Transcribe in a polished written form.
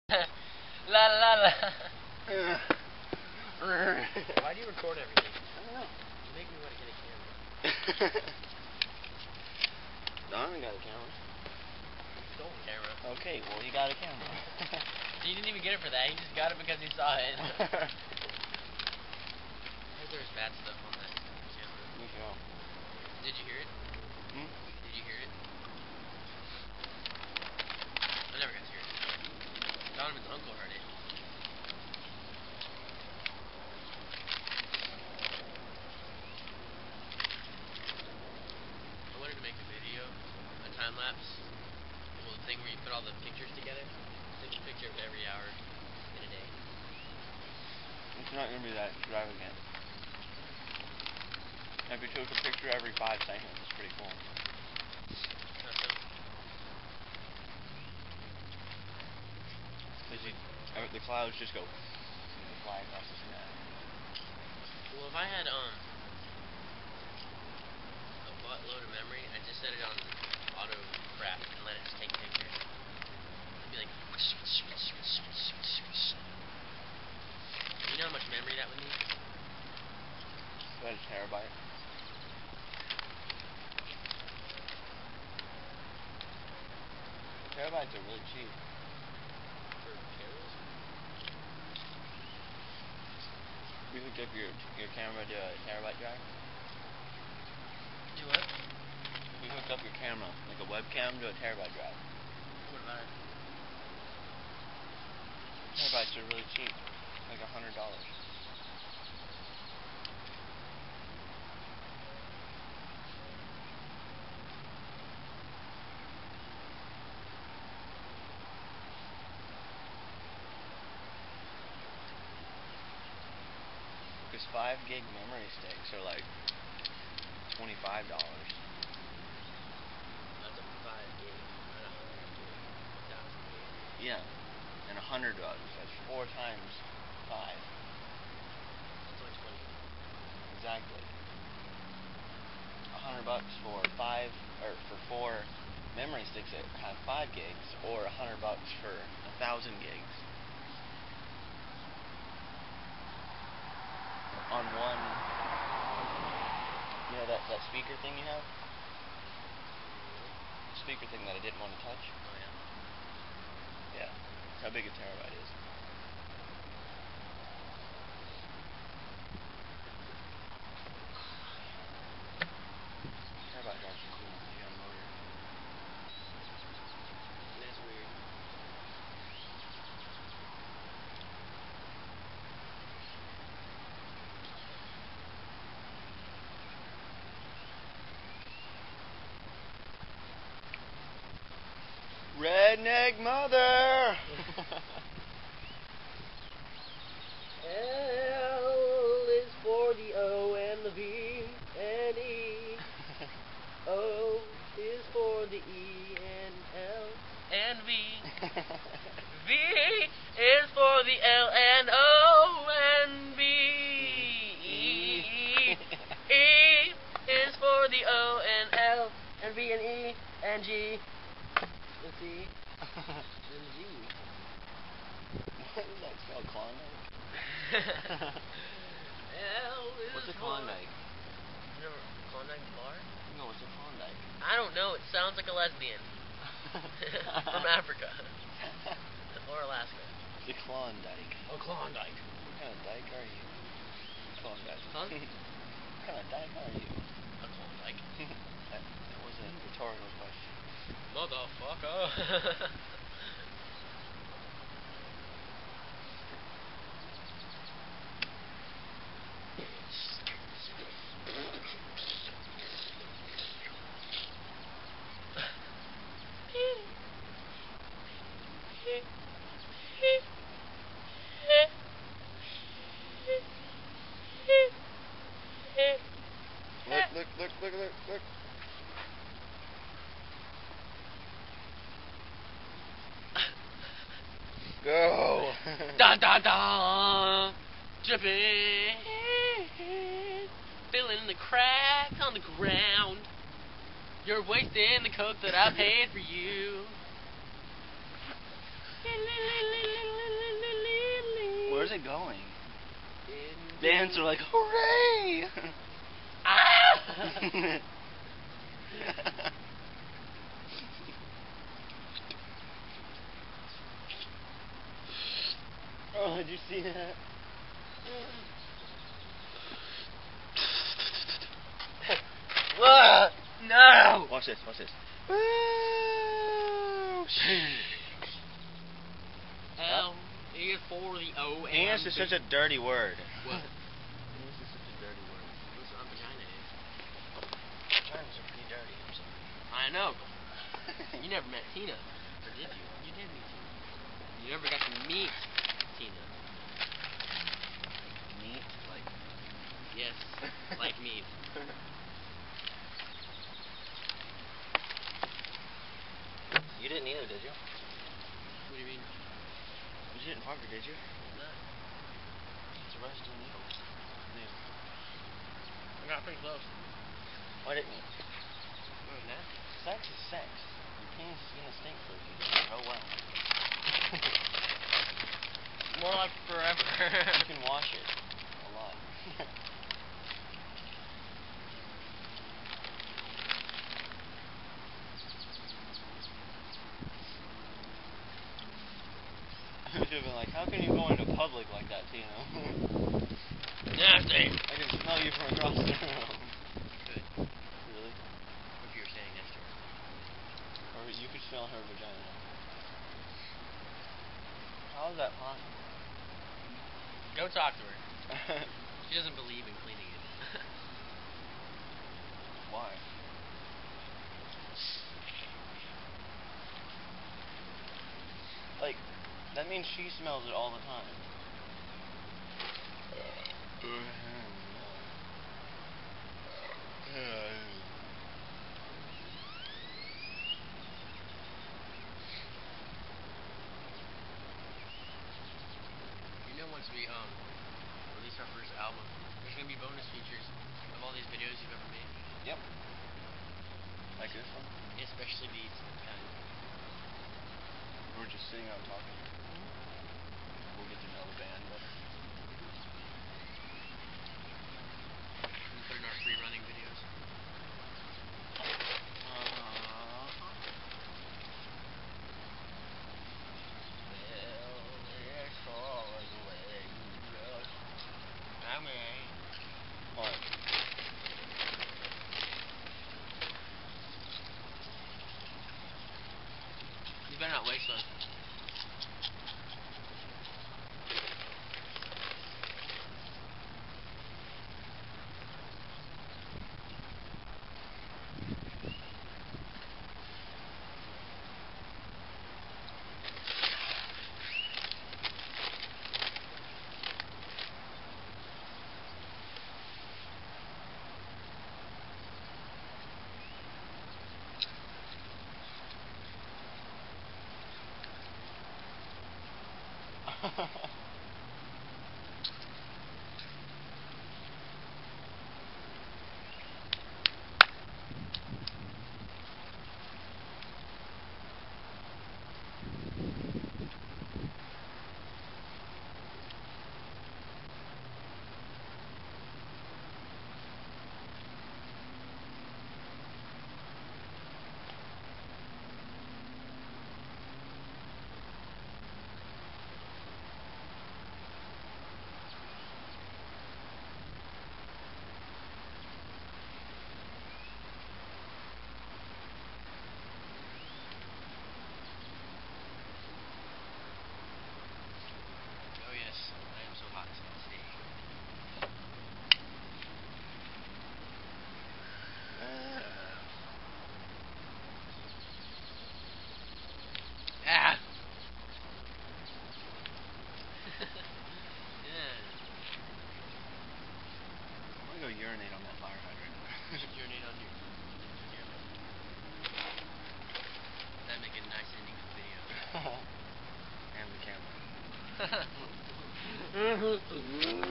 La la la. Why do you record everything? I don't know. You make me want to get a camera. Donovan got a camera. You stole a camera. Okay, well he got a camera. He didn't even get it for that. He just got it because he saw it. I heard there was bad stuff on that camera. Me too. Did you hear it? Hmm? Did you hear it? I never got to hear it. Donovan's uncle heard it. I wanted to make a video, a time lapse, well, the thing where you put all the pictures together. Take a picture of every hour in a day. It's not gonna be that extravagant. If you took a picture every 5 seconds, it's pretty cool. Not so. The clouds just go fly across the sky. Well, if I had a buttload of memory, I'd just set it on auto crap and let it just take pictures. It'd be like, you know how much memory that would need? About a terabyte. Terabytes are really cheap. For cameras? You hooked up your camera to a terabyte drive? Do what? You hooked up your camera, like a webcam, to a terabyte drive. What about it? Terabytes are really cheap, like $100. Because 5 gig memory sticks are like $25. That's a 5 gig, not a 1,000 gig. Yeah, and $100. That's 4 times 5. That's only 20. Exactly. $100 for 5 or for 4 memory sticks that have 5 gigs, or $100 for 1,000 gigs. On one, you know that speaker thing you have? Speaker thing that I didn't want to touch? Oh, yeah. Yeah. That's how big a terabyte is. Terabyte drives are cool. You got a motor. That's weird. Redneck mother! L is for the O and the V and E. O is for the E and L and V. V is for the L and O and V. E is for the O and L and V and E and G and C and Z. What does that spell? Klondike? L is What's a for... Klondike? You know Klondike bar? No, what's a Klondike? I don't know. It sounds like a lesbian from Africa or Alaska. It's a Klondike. Oh, Klondike. What kind of dyke are you? Klondike. Huh? What kind of dyke are you? A Klondike. That was a rhetorical question. Motherfucker. Look. Go! Da da da! Dripping, filling the cracks on the ground. You're wasting the coke that I paid for you. Where's it going? In The ants are like, hooray! Ah! Oh, did you see that? No! Watch this, watch this. L is for the O and Anus is such a dirty word. What? Anus is such a dirty word. What's a vagina is? Vaginas are pretty dirty. I'm sorry. I know. You never met Tina, or did you? You did meet Tina. You never got to meet Tina. Meat, like. Yes, like meat. You didn't either, did you? What do you mean? You didn't Parker, did you? No. It's a rusty needle. Yeah. I got pretty close. Why didn't you? Oh, nasty. Sex is sex. Your penis is gonna stink for a few days. Oh well. More like forever. You can wash it a lot. I should have been like, how can you go into public like that, Tino? Nasty. I can smell you from across the room. Good. Really? If you were saying next to her. Or you could smell her vagina. How is that possible? Go talk to her. She doesn't believe in cleaning it. Why? Like, that means she smells it all the time. You know, once we release our first album, there's gonna be bonus features of all these videos you've ever made. Yep. Like this one? Especially these kind. We're just sitting around talking. We'll get to know the band better. We put in our free running videos. What? You better not waste those. Oh yes, I am so hot today. Ah! Yeah. I'm gonna go urinate on that fire hydrant. You should urinate on your camera. That'd make a nice ending to the video. And the camera.